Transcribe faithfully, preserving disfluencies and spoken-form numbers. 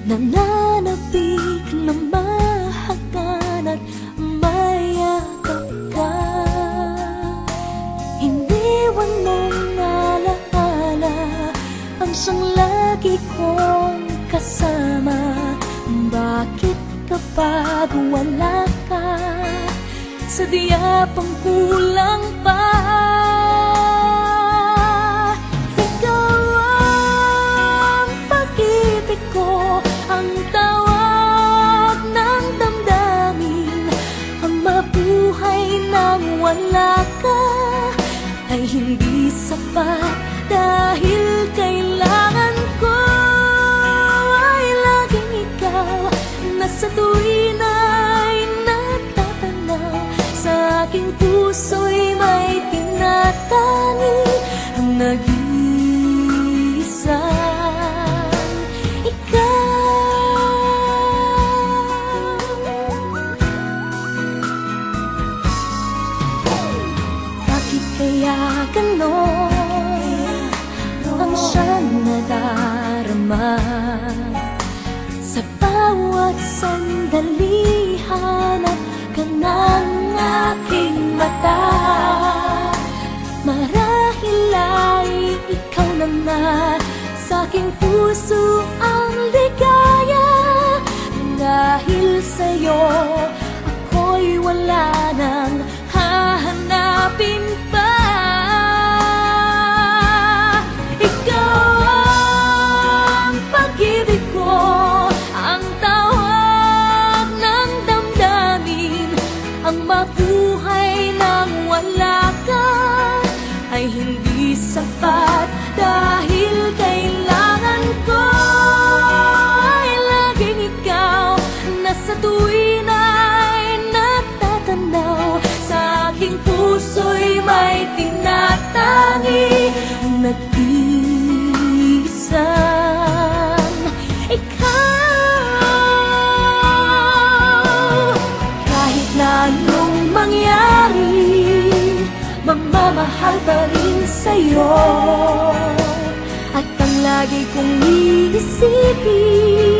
nananabik na mahagan at mayakap ka. Iniwan mong alaala ang siyang lagi kong kasama. Bakit kapag wala ka, sadya pang kulang pa? Wala ka ay hindi sapat, dahil kailangan ko ay laging ikaw na sa tuwin ay natatanaw. Sa aking puso'y may tinatangi ang nag-iisang ikaw. Kaya ganon ang siyang nadarama sa bawat sandali. Hanap ka ng aking mata, marahil ay ikaw na nga sa aking puso ang ligaya. Dahil sa'yo ako'y wala nang hahanapin pa. Mabuhay nang wala ka ay hindi sapat, dahil kailangan ko ay laging ikaw na sa tuwin ay natatanaw. Sa aking puso'y may tinatangi nag-iisang ikaw. Kahit na anong mangyari, mamamahal pa rin sa'yo, at ang lagi kong iisipin